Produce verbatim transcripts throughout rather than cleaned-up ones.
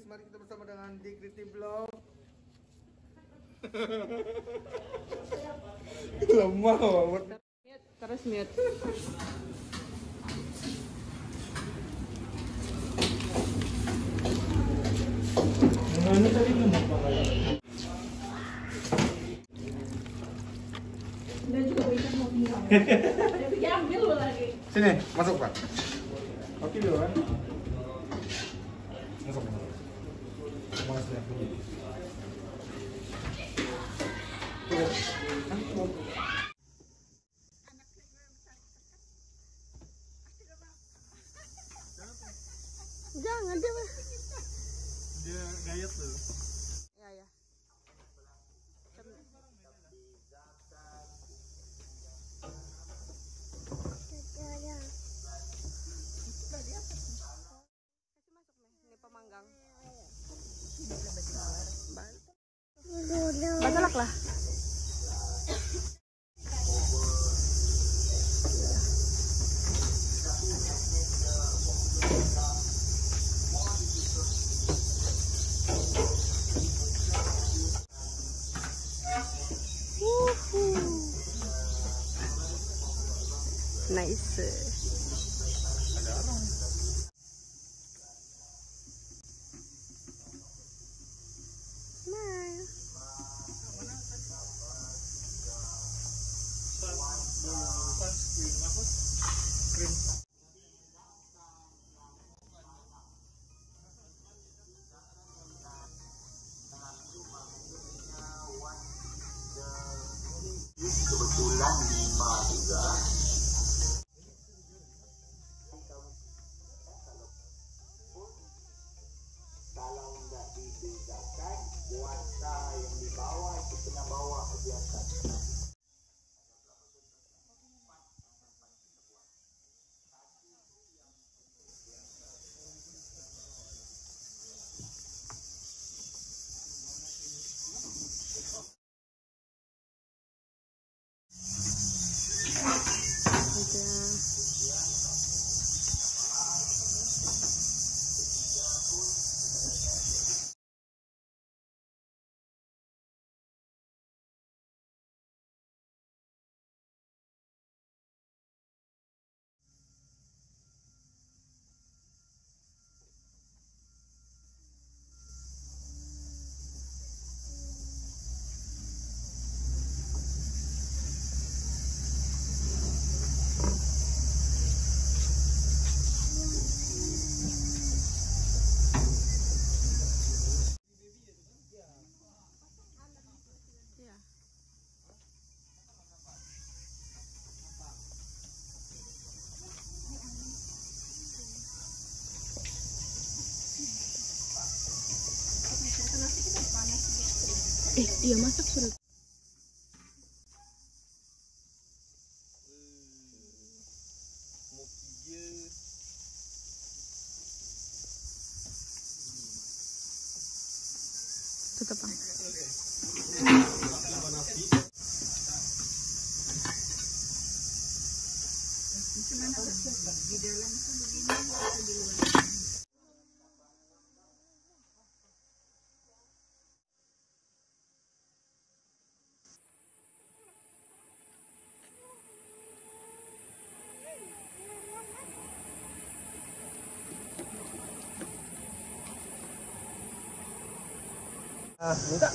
mari kita bersama dengan di Creative Vlog. Lemah banget. Terus mute. Mana tadi ngomong apa? Dan juga bisa mau bilang. Tapi diambil lagi. Sini, masuk Pak. Oke dulu kan. Masuk. Masuk ya. Jangan dia. Dia gayet tuh. Ya ya. Pemanggang. Batalak lah. Nice. Kebetulan lima juga. Kalau nggak dibedakan, kuasa yang di bawah itu kena bawa di atas. Eh, dia masak sudah. Tutup Bang. Di dalam itu begini atau di luar? Ah, minta.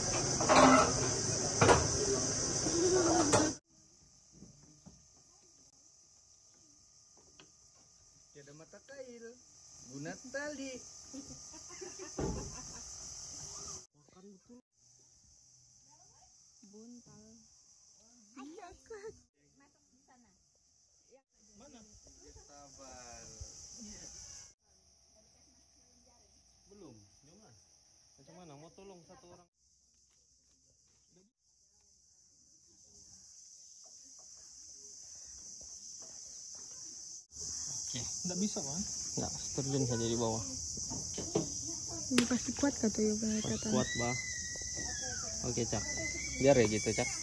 Tiada mata kail, guna tali. Makan betul. Buntal. Iya kan. Masuk di sana. Mana? Sabar. Belum, jangan. Macam mana mau tolong satu orang? Oke, enggak bisa, Bang. Enggak, terjun saja di bawah. Ini pasti kuat kata ya kata. Kuat, Bah. Oke, Cak. Biar ya gitu, Cak.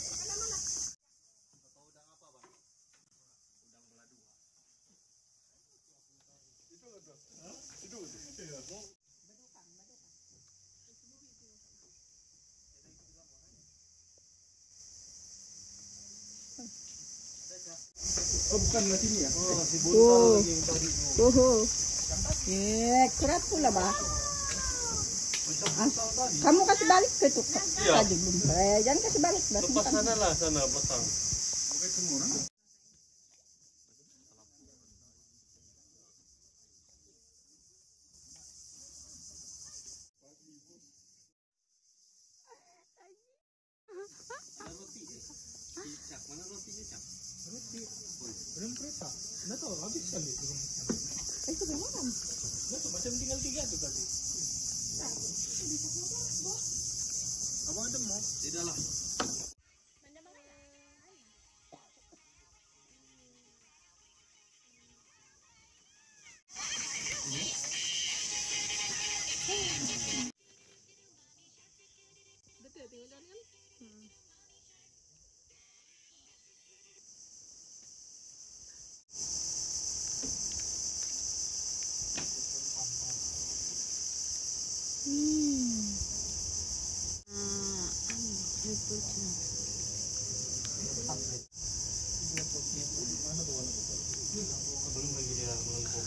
Oh, bukan di sini ya? Oh, si Oh. buntal lagi yang tadi. Oh. Eh, kerap pula bah. Ah, kamu kasih balik ke itu Iya. tadi belum. Eh, jangan kasih balik. Bah, Lepas simpan. sana lah, sana belakang. Bukan semua orang. Ada roti eh. Cicak, mana rotinya cak? Roti. Belum kereta. Nggak tahu habis kali belum. Eh, itu gimana? Nggak tahu macam tinggal tiga tuh tadi. Abang ada mau? Tidak lah. Betul, tengok dah kan? Hmm. Belum lagi dia melengkung.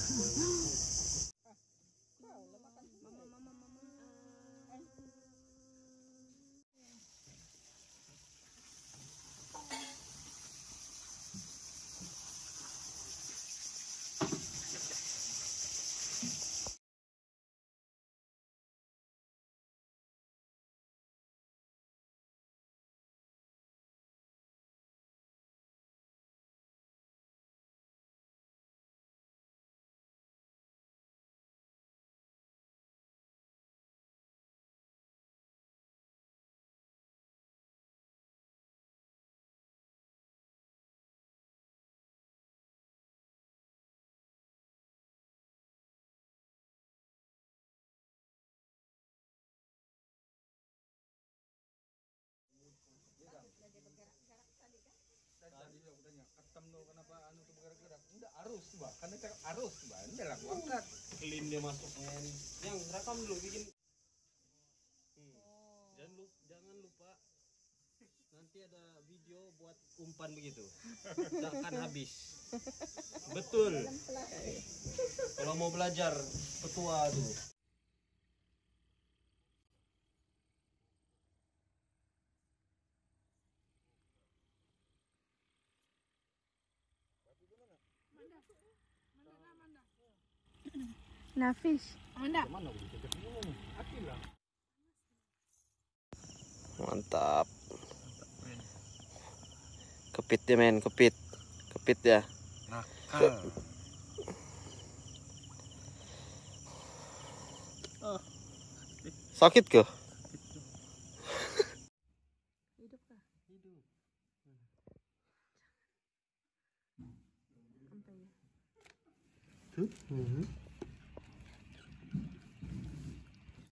Tadi aku tanya, katam tuh kenapa anu tuh bergerak-gerak? Enggak arus tuh, Bang. Karena ter- arus tuh, Bang. Enggak lah, aku angkat. Clean dia masuk men. Yang rekam dulu bikin. Hmm. Jangan lupa, jangan lupa. Nanti ada video buat umpan begitu. Tak akan habis. Betul. Kalau mau belajar petua tuh. Nafis. Mana? Mana aku ketemu? Akil lah. Mantap. Kepit dia men, kepit. Kepit ya. Nakal. Sakit ke? Hidup kah? Hidup. Sampai ya. Tuh.